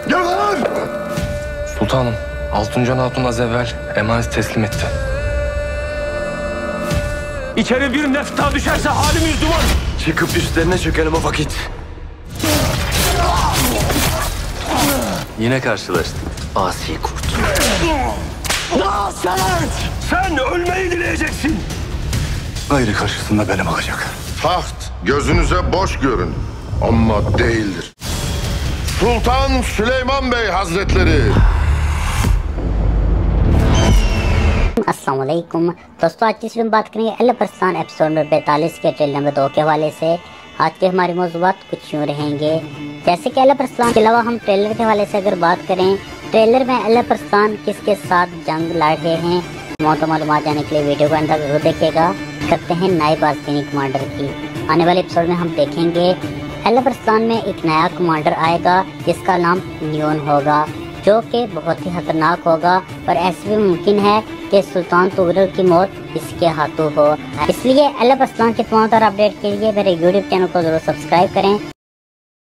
Gel lan! Sultanım, Altuncan Hatun az evvel emanet teslim etti. İçeri bir nefs daha düşerse halimiz duman. Çıkıp üstlerine çökelim o vakit. Yine karşılaştık. Asi kurt. Sen ölmeyi dileyeceksin. Gayrı karşısında benim olacak. Taht gözünüze boş görün ama değildir. Sultan Süleyman Bey Hazretleri. अस्सलाम वालेकुम दोस्तों, आज की इस बात करेंगे अल्लाह episode number 42 के trailer number 2 के हवाले से। आज के हमारे मौज़ूआत कुछ यूँ रहेंगे, जैसे कि अल्लाह के अलावा हम ट्रेलर के हवाले से अगर बात करें, ट्रेलर में अल्लाह किसके साथ जंग लड़ रहे हैं, मालूमात जाने के लिए वीडियो को अंदर जरूर देखिएगा। करते हैं नए पाकिस्तानी कमांडर की। आने वाले एपिसोड में हम देखेंगे अल्लाह में एक नया कमांडर आएगा जिसका नाम नियोन होगा, जो कि बहुत ही खतरनाक होगा और ऐसे भी मुमकिन है कि सुल्तान तुगलक की मौत इसके हाथों हो। इसलिए अल्लाह के तमाम तरह अपडेट के लिए मेरे यूट्यूब चैनल को जरूर सब्सक्राइब करें।